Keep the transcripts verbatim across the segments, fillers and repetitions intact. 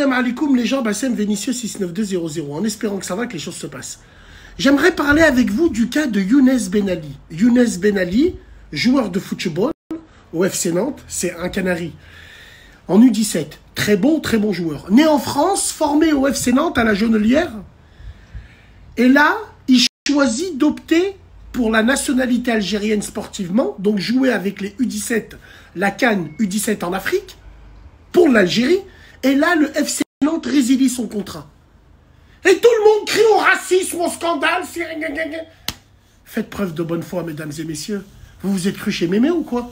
Salam alaikum les gens, Bassem Vénitieux six neuf deux zéro zéro, en espérant que ça va, que les choses se passent. J'aimerais parler avec vous du cas de Younes Ben Ali. Younes Ben Ali, joueur de football au F C Nantes, c'est un Canari. En U dix-sept, très bon, très bon joueur. Né en France, formé au F C Nantes à la Jonelière. Et là, il choisit d'opter pour la nationalité algérienne sportivement, donc jouer avec les U dix-sept, la CAN U dix-sept en Afrique, pour l'Algérie. Et là, le F C Nantes résilie son contrat. Et tout le monde crie au racisme, au scandale. Faites preuve de bonne foi, mesdames et messieurs. Vous vous êtes cru chez Mémé ou quoi?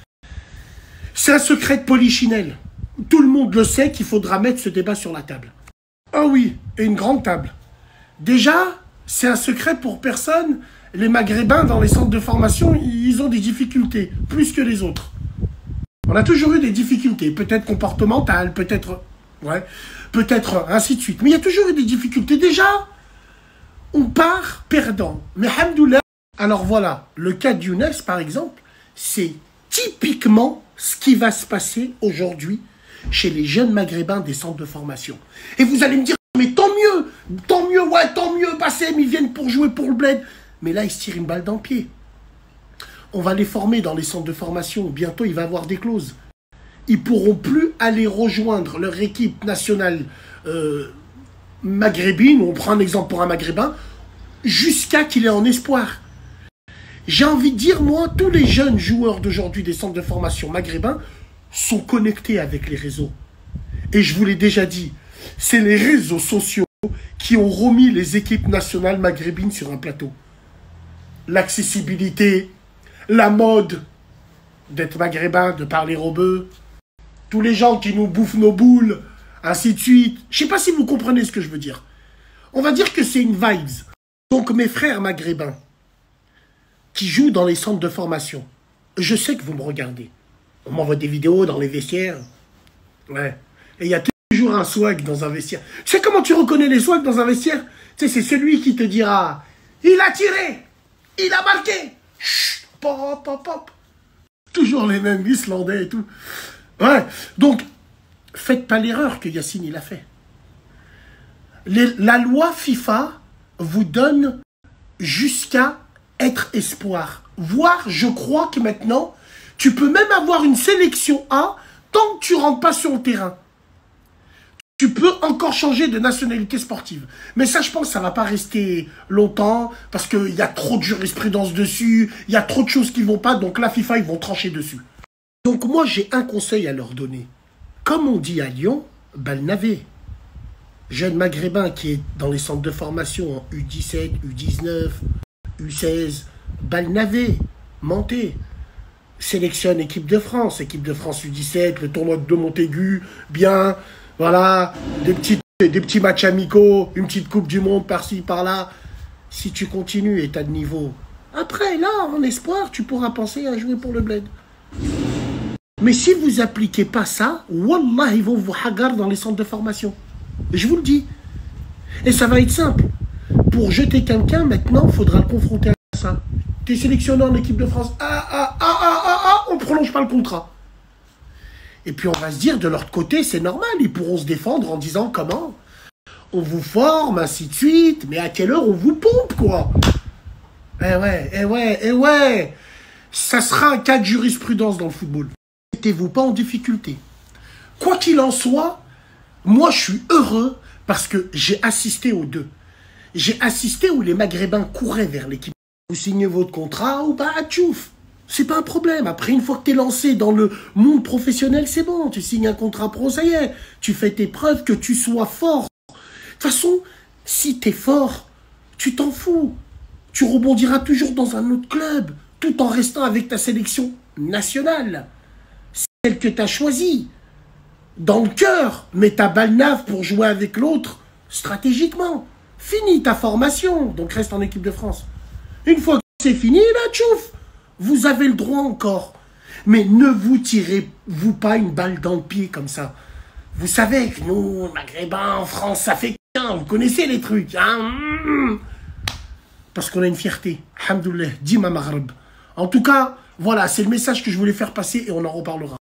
C'est un secret de polichinelle. Tout le monde le sait qu'il faudra mettre ce débat sur la table. Ah oui, et une grande table. Déjà, c'est un secret pour personne. Les Maghrébins, dans les centres de formation, ils ont des difficultés, plus que les autres. On a toujours eu des difficultés, peut-être comportementales, peut-être... Ouais, peut-être ainsi de suite. Mais il y a toujours eu des difficultés. Déjà, on part perdant. Mais hamdoulah. Alors voilà, le cas de Younes, par exemple, c'est typiquement ce qui va se passer aujourd'hui chez les jeunes Maghrébins des centres de formation. Et vous allez me dire, mais tant mieux, tant mieux, ouais, tant mieux, Bassem, ils viennent pour jouer pour le bled. Mais là, ils se tirent une balle dans le pied. On va les former dans les centres de formation. Bientôt, il va y avoir des clauses. Ils ne pourront plus aller rejoindre leur équipe nationale euh, maghrébine. On prend un exemple pour un Maghrébin, jusqu'à qu'il ait en espoir. J'ai envie de dire, moi, tous les jeunes joueurs d'aujourd'hui des centres de formation maghrébins sont connectés avec les réseaux. Et je vous l'ai déjà dit, c'est les réseaux sociaux qui ont remis les équipes nationales maghrébines sur un plateau. L'accessibilité, la mode d'être maghrébin, de parler rebeu, tous les gens qui nous bouffent nos boules, ainsi de suite. Je ne sais pas si vous comprenez ce que je veux dire. On va dire que c'est une vibes. Donc mes frères maghrébins qui jouent dans les centres de formation, je sais que vous me regardez. On m'envoie des vidéos dans les vestiaires. Ouais. Et il y a toujours un swag dans un vestiaire. Tu sais comment tu reconnais les swags dans un vestiaire? Tu sais, c'est celui qui te dira « Il a tiré, il a marqué !» Chut, pop, pop, pop. Toujours les mêmes Islandais et tout. Ouais, donc, faites pas l'erreur que Yacine il a fait. Les, la loi FIFA vous donne jusqu'à être espoir. Voire, je crois que maintenant, tu peux même avoir une sélection A tant que tu rentres pas sur le terrain. Tu peux encore changer de nationalité sportive. Mais ça, je pense que ça va pas rester longtemps parce qu'il y a trop de jurisprudence dessus, il y a trop de choses qui vont pas, donc la FIFA, ils vont trancher dessus. Donc moi, j'ai un conseil à leur donner. Comme on dit à Lyon, Balnavé, jeune maghrébin qui est dans les centres de formation en U dix-sept, U dix-neuf, U seize, Balnavé, mentez. Sélectionne équipe de France, équipe de France U dix-sept, le tournoi de Montaigu, bien, voilà, des petits, des petits matchs amicaux, une petite coupe du monde par-ci, par-là. Si tu continues et tu as de niveau, après, là, en espoir, tu pourras penser à jouer pour le bled. Mais si vous appliquez pas ça, wallah, ils vont vous hagar dans les centres de formation. Je vous le dis. Et ça va être simple. Pour jeter quelqu'un, maintenant, il faudra le confronter à ça. Tu es sélectionné en équipe de France. Ah, ah, ah, ah, ah, ah, on ne prolonge pas le contrat. Et puis on va se dire, de l'autre côté, c'est normal. Ils pourront se défendre en disant comment on vous forme, ainsi de suite. Mais à quelle heure on vous pompe, quoi? Eh ouais, eh ouais, eh ouais. Ça sera un cas de jurisprudence dans le football. Mettez-vous pas en difficulté. Quoi qu'il en soit, moi je suis heureux parce que j'ai assisté aux deux. J'ai assisté où les Maghrébins couraient vers l'équipe. Vous signez votre contrat ou pas, tchouf. C'est pas un problème. Après, une fois que tu es lancé dans le monde professionnel, c'est bon. Tu signes un contrat pro, ça y est. Tu fais tes preuves, que tu sois fort. De toute façon, si tu es fort, tu t'en fous. Tu rebondiras toujours dans un autre club, tout en restant avec ta sélection nationale. Celle que tu as choisie. Dans le cœur, mais ta balle nave pour jouer avec l'autre, stratégiquement. Finis ta formation, donc reste en équipe de France. Une fois que c'est fini, là, tchouf, vous avez le droit encore. Mais ne vous tirez-vous pas une balle dans le pied comme ça. Vous savez que nous, Maghrébins, en France, ça fait qu'un. Vous connaissez les trucs, hein. Parce qu'on a une fierté. Alhamdoulilah, dit ma Maghreb. En tout cas, voilà, c'est le message que je voulais faire passer et on en reparlera.